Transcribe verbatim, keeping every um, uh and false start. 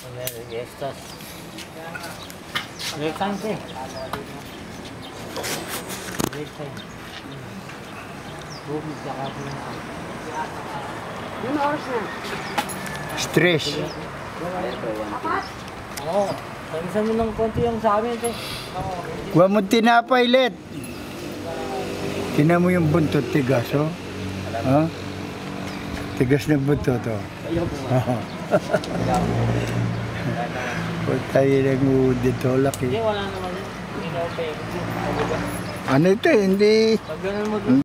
Estas. Break time eh. Break time. Bumig ka ka po. Yung oras na? Stress. Oo. Pagkasan mo ng konti yung sa amin eh. Huwag mo tinapay, Let. Tinan mo yung buntot, tigas, oh. Ha? Tigas na buntot, oh. Ayaw po nga. Huwag tayo nag-uud dito, laki. Hindi, wala naman yun. Hindi na okay. Ano ito, eh, hindi... Pag ganun mo dun.